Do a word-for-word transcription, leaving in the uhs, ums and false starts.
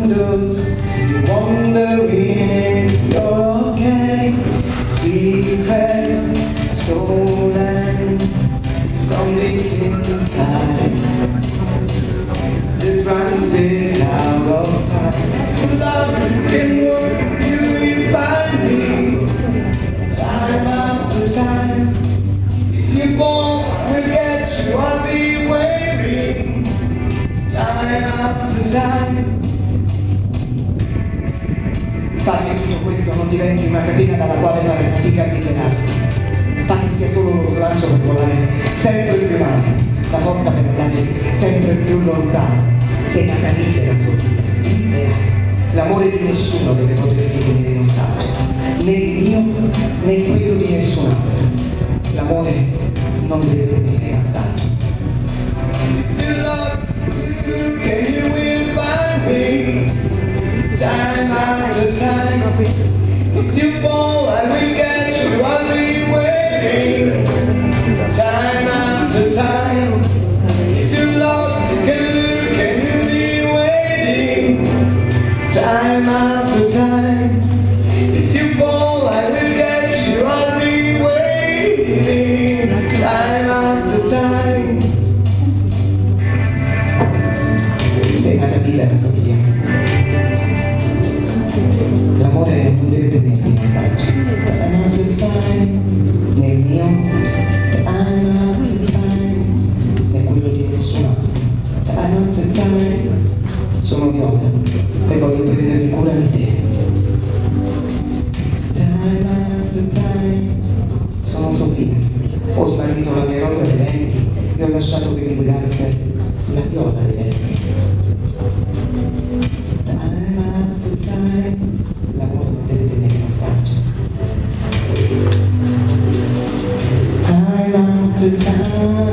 candles, wondering you're okay. Secrets stolen from deep inside. The drums sit out of time. Lost in what you will find me. Time after time. If you fall, we'll get you. I'll be waiting. Time after time. Fa che tutto questo non diventi una catena dalla quale fare fatica a liberarti. Fa che sia solo uno slancio per volare sempre più avanti, la forza per andare sempre più lontano. Sei nata libera, Sofia, libera. L'amore di nessuno deve poterti tenere in ostaggio, né il mio né quello di nessun altro. L'amore non deve tenere in ostaggio. If you lost, can you will find me? Time after time. If you fall, I will get you. I'll be waiting. Time after time. If you lost, can you, can you be waiting? Time after time. If you fall, I will get you. I'll be waiting. Time after time. Sei nata libera, Sofia. L'amore non deve tenerti in ostaggio. Time after time. Nel mio time after time. Né quello di nessun altro. Time after time. Sono Viola e voglio prendermi cura di te. Time after time. Sono Sofia. Ho smarrito la mia rosa dei venti e ho lasciato che mi guidasse la viola dei venti. Time after time. L'amore non deve tenere in ostaggio. Time after time.